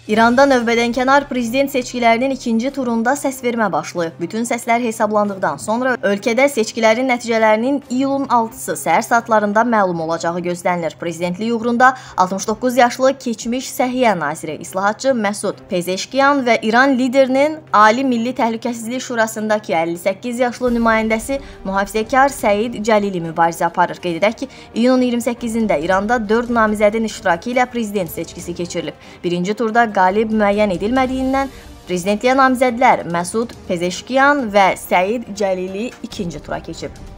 İranda növbədənkənar prezident seçkilərinin ikinci turunda səsvermə başlayıb. Bütün səslər hesablandıqdan sonra ölkədə seçkilərin nəticələrinin iyulun 6-sı səhər saatlarında məlum olacağı gözlənilir. Prezidentlik uğrunda 69 yaşlı keçmiş Səhiyyə naziri, islahatçı Məsud Pezeşkiyan və İran liderinin Ali Milli Təhlükəsizlik Şurasındakı 58 yaşlı nümayəndəsi mühafizəkar Səid Cəlili mübarizə aparır. Qeyd edək ki, iyunun 28-də İranda 4 namizədin iştirakı ilə prezident seçkisi keçirilib. Birinci turda qalib müəyyən edilmədiyindən prezidentliyə namizədlər Məsud Pezeşkiyan və Səid Cəlili ikinci tura keçib.